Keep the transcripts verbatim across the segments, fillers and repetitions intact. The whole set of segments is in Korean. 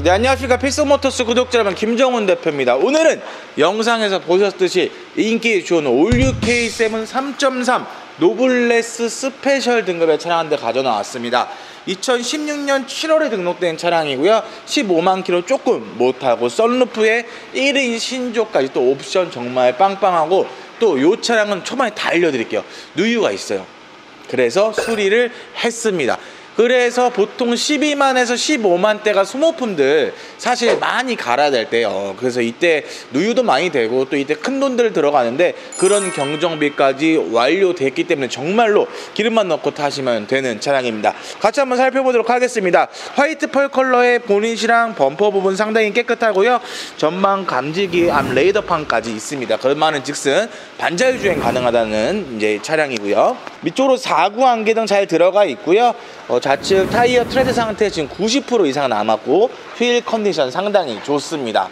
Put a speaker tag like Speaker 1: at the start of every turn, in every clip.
Speaker 1: 네, 안녕하십니까. 필승모터스 구독자 여러분, 김정훈 대표입니다. 오늘은 영상에서 보셨듯이 인기 좋은 올류 케이 세븐 삼 점 삼 노블레스 스페셜 등급의 차량 한 대 가져 나왔습니다. 이천십육 년 칠월에 등록된 차량이고요. 십오만 킬로 조금 못하고 썬루프에 일 인 신조까지 또 옵션 정말 빵빵하고, 또 이 차량은 초반에 다 알려드릴게요. 누유가 있어요. 그래서 수리를 했습니다. 그래서 보통 십이만에서 십오만 대가 소모품들 사실 많이 갈아야 될 때요. 그래서 이때 누유도 많이 되고 또 이때 큰 돈들 들어가는데, 그런 경정비까지 완료됐기 때문에 정말로 기름만 넣고 타시면 되는 차량입니다. 같이 한번 살펴보도록 하겠습니다. 화이트 펄 컬러의 보닛이랑 범퍼 부분 상당히 깨끗하고요. 전방 감지기 앞 레이더판까지 있습니다. 그만은 즉슨 반자율 주행 가능하다는 이제 차량이고요. 밑쪽으로 사구 안개등 잘 들어가 있고요. 어, 좌측 타이어 트레드 상태 지금 구십 퍼센트 이상 남았고 휠 컨디션 상당히 좋습니다.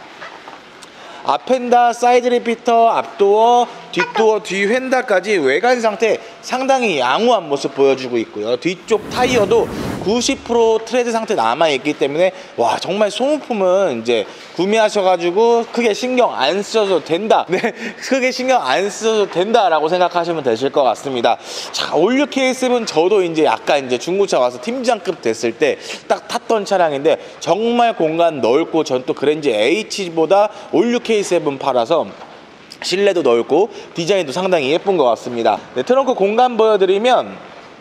Speaker 1: 앞펜다, 사이드 리피터, 앞도어, 뒷도어, 뒤휀다까지 외관 상태 상당히 양호한 모습 보여주고 있고요. 뒤쪽 타이어도 구십 퍼센트 트레드 상태 남아있기 때문에 와, 정말 소모품은 이제 구매하셔가지고 크게 신경 안 써도 된다. 네, 크게 신경 안 써도 된다라고 생각하시면 되실 것 같습니다. 자, 올류 케이 세븐 저도 이제 약간 이제 중고차 와서 팀장급 됐을 때 딱 탔던 차량인데 정말 공간 넓고, 전 또 그랜저 H보다 올류 케이 세븐 팔아서 실내도 넓고 디자인도 상당히 예쁜 것 같습니다. 네, 트렁크 공간 보여드리면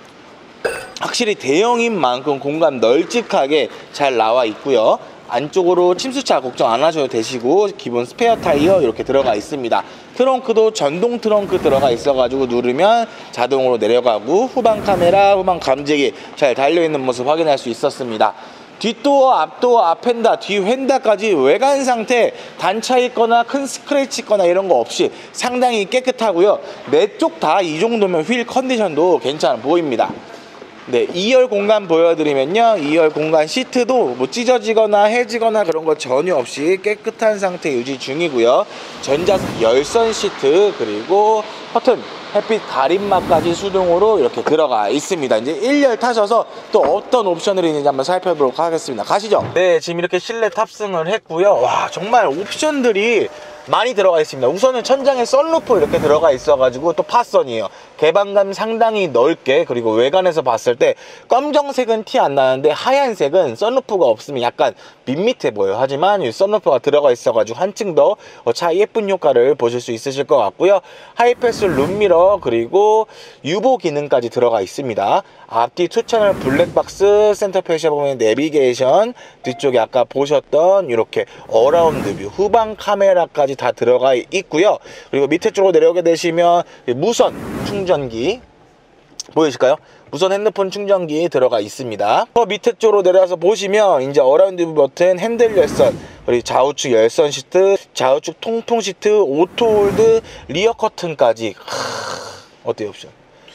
Speaker 1: 확실히 대형인 만큼 공간 널찍하게 잘 나와 있고요. 안쪽으로 침수차 걱정 안 하셔도 되시고, 기본 스페어 타이어 이렇게 들어가 있습니다. 트렁크도 전동 트렁크 들어가 있어가지고 누르면 자동으로 내려가고, 후방 카메라, 후방 감지기 잘 달려있는 모습 확인할 수 있었습니다. 뒷도어, 앞도어, 앞펜다, 뒤휀다까지 외관 상태 단차 있거나 큰 스크래치 있거나 이런 거 없이 상당히 깨끗하고요. 네 쪽 다 이 정도면 휠 컨디션도 괜찮아 보입니다. 네, 이 열 공간 보여드리면요, 이 열 공간 시트도 뭐 찢어지거나 해지거나 그런 거 전혀 없이 깨끗한 상태 유지 중이고요. 전자석 열선 시트, 그리고 커튼, 햇빛 가림막까지 수동으로 이렇게 들어가 있습니다. 이제 일 열 타셔서 또 어떤 옵션들이 있는지 한번 살펴보도록 하겠습니다. 가시죠. 네, 지금 이렇게 실내 탑승을 했고요. 와, 정말 옵션들이 많이 들어가 있습니다. 우선은 천장에 썬루프 이렇게 들어가 있어가지고 또 파선이에요. 개방감 상당히 넓게, 그리고 외관에서 봤을 때 검정색은 티 안 나는데 하얀색은 썬루프가 없으면 약간 밋밋해 보여요. 하지만 이 썬루프가 들어가 있어가지고 한층 더 차 예쁜 효과를 보실 수 있으실 것 같고요. 하이패스 룸미러, 그리고 유보 기능까지 들어가 있습니다. 앞뒤 투 채널 블랙박스, 센터페시아 보면 내비게이션, 뒤쪽에 아까 보셨던 이렇게 어라운드 뷰, 후방 카메라까지 다 들어가 있고요. 그리고 밑에 쪽으로 내려오게 되시면 무선 충전기 보이실까요? 무선 핸드폰 충전기 들어가 있습니다. 더 밑에 쪽으로 내려와서 보시면 이제 어라운드 뷰 버튼, 핸들 열선, 그리고 좌우측 열선 시트, 좌우측 통풍 시트, 오토 홀드, 리어 커튼까지. 하... 어때요, 옵션?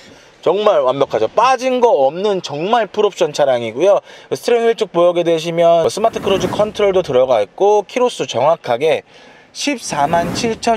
Speaker 1: 정말 완벽하죠. 빠진 거 없는 정말 풀옵션 차량이고요. 스티어링 휠 쪽 보게 되시면 스마트 크루즈 컨트롤도 들어가 있고, 키로수 정확하게 십사만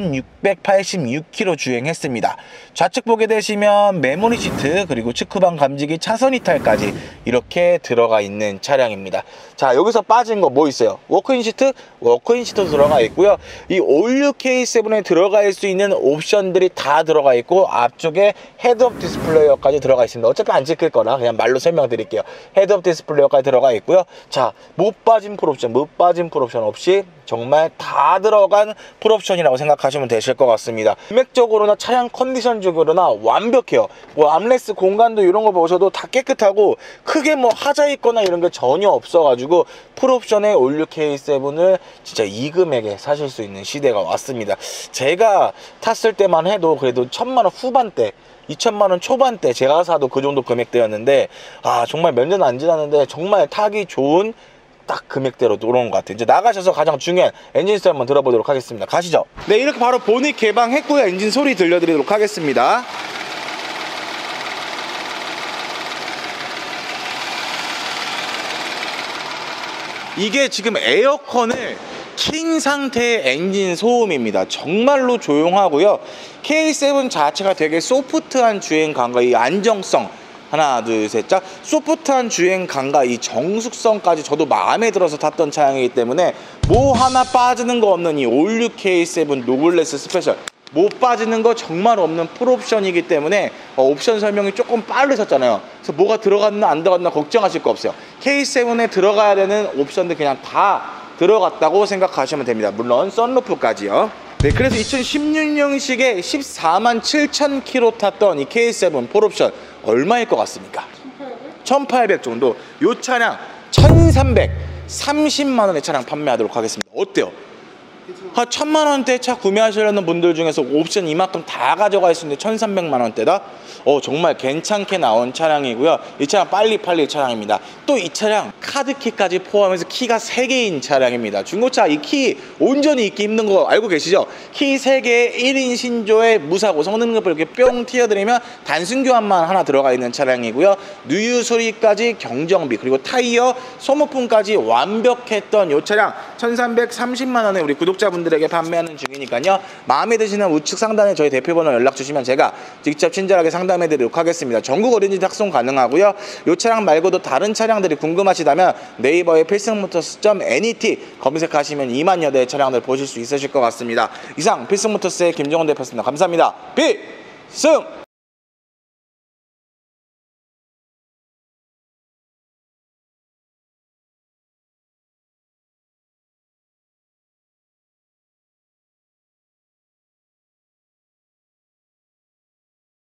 Speaker 1: 칠천육백팔십육 킬로미터 주행했습니다. 좌측 보게 되시면 메모리 시트, 그리고 측후방 감지기, 차선 이탈까지 이렇게 들어가 있는 차량입니다. 자, 여기서 빠진 거 뭐 있어요? 워크인 시트? 워크인 시트도 들어가 있고요. 이 올류 케이 세븐에 들어갈 수 있는 옵션들이 다 들어가 있고, 앞쪽에 헤드업 디스플레이어까지 들어가 있습니다. 어차피 안 찍힐 거라 그냥 말로 설명드릴게요. 헤드업 디스플레이어까지 들어가 있고요. 자, 못 빠진 풀옵션, 못 빠진 풀옵션 없이 정말 다 들어간 풀옵션이라고 생각하시면 되실 것 같습니다. 금액적으로나 차량 컨디션적으로나 완벽해요. 뭐 암레스 공간도 이런 거 보셔도 다 깨끗하고, 크게 뭐 하자 있거나 이런 게 전혀 없어가지고 풀옵션의 올류 케이 세븐을 진짜 이 금액에 사실 수 있는 시대가 왔습니다. 제가 탔을 때만 해도 그래도 천만 원 후반대, 이천만 원 초반대 제가 사도 그 정도 금액대였는데, 아, 정말 몇 년 안 지났는데 정말 타기 좋은 딱 금액대로 들어온 것 같아요. 이제 나가셔서 가장 중요한 엔진 소리 한번 들어보도록 하겠습니다. 가시죠. 네, 이렇게 바로 보닛 개방했고요. 엔진 소리 들려드리도록 하겠습니다. 이게 지금 에어컨을 킨 상태의 엔진 소음입니다. 정말로 조용하고요. 케이 세븐 자체가 되게 소프트한 주행 감각, 이 안정성, 하나 둘 셋 짝. 소프트한 주행감과 이 정숙성까지 저도 마음에 들어서 탔던 차량이기 때문에 뭐 하나 빠지는 거 없는 이 올류 케이 세븐 노블레스 스페셜, 못 빠지는 거 정말 없는 풀옵션이기 때문에 어, 옵션 설명이 조금 빠르셨잖아요. 그래서 뭐가 들어갔나 안 들어갔나 걱정하실 거 없어요. 케이 세븐에 들어가야 되는 옵션들 그냥 다 들어갔다고 생각하시면 됩니다. 물론 썬루프까지요. 네, 그래서 이천십육 년식에 십사만 칠천 킬로미터 탔던 이 케이 세븐 풀옵션 얼마일 것 같습니까? 천팔백 정도. 이 차량 천삼백삼십만 원의 차량 판매하도록 하겠습니다. 어때요? 한 천만 원대 차 구매하시려는 분들 중에서 옵션 이만큼 다 가져갈 수 있는데 천삼백만 원대다? 어, 정말 괜찮게 나온 차량이고요. 이 차량 빨리 팔릴 차량입니다. 또 이 차량 카드키까지 포함해서 키가 세 개인 차량입니다. 중고차 이 키 온전히 있기 힘든 거 알고 계시죠? 키 세 개에 일 인 신조에 무사고 성능급을 이렇게 뿅 튀어드리면 단순 교환만 하나 들어가 있는 차량이고요. 누유 수리까지 경정비 그리고 타이어 소모품까지 완벽했던 이 차량 천삼백삼십만 원에 우리 구독자분들에게 판매하는 중이니까요. 마음에 드시는 우측 상단에 저희 대표번호 연락 주시면 제가 직접 친절하게 상담해 드리도록 하겠습니다. 전국 어린이집 탁송 가능하고요. 이 차량 말고도 다른 차량들이 궁금하시다면 네이버에 필승모터스 닷 넷 검색하시면 이만여 대의 차량들 보실 수 있으실 것 같습니다. 이상 필승모터스의 김정원 대표였습니다. 감사합니다. 필승!